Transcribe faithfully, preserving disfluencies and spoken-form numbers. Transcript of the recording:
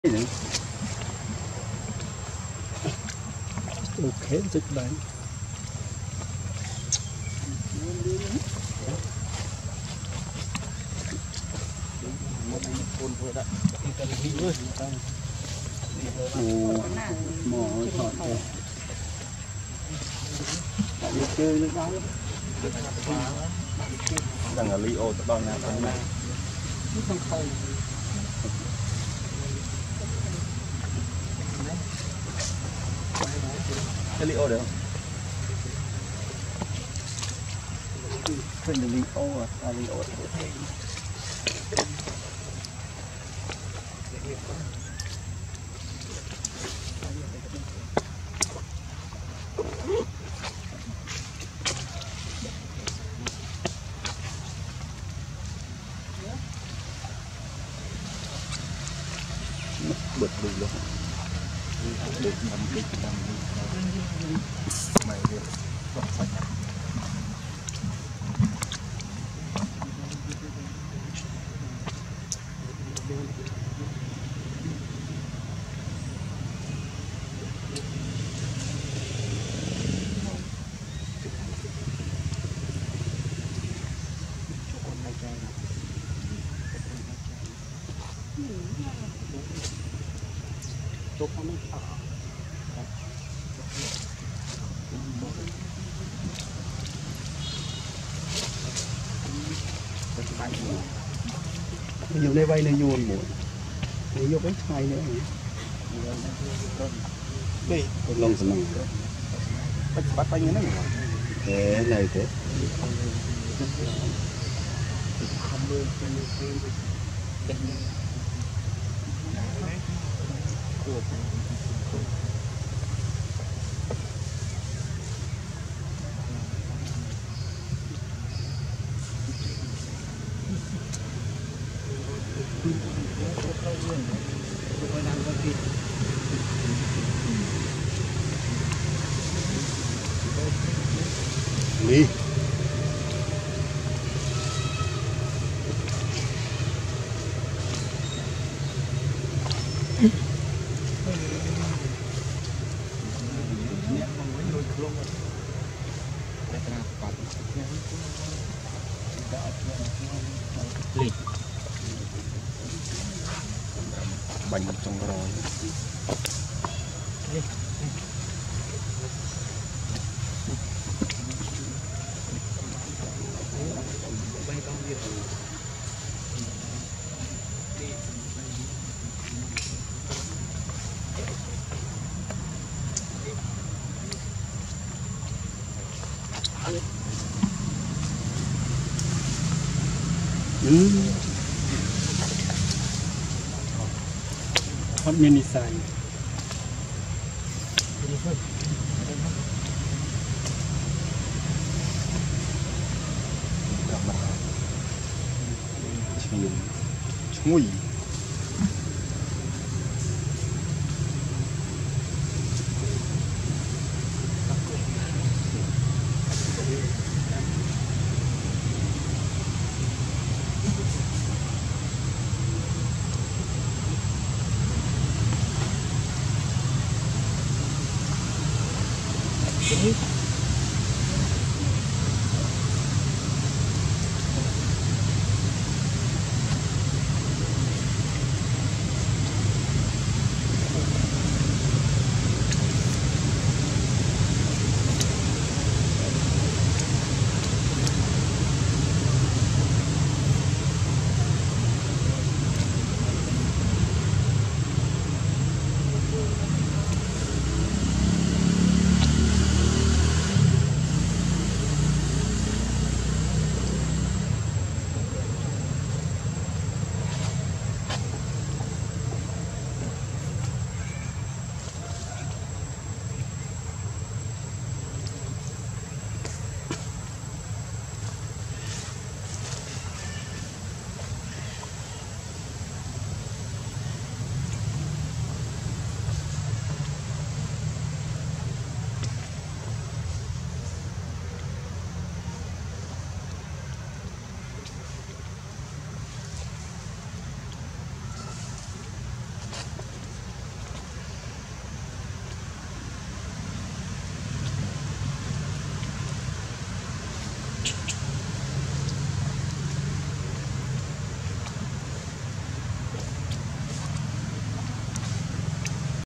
ok rất đấy mỏ thọt đây đi chơi nước đó đang ở Leo tập đoàn nào không này không không cái Leo được không? Cái Leo à, Leo bật luôn luôn được năm cái năm mày được bật sạch nhiều đây bay này nhuồn một này vô cái hai nữa đây lông sầm bắt bắt bay như thế này thế này thế đi bánh trong rồi ừ. Hot mini size chui Thank you.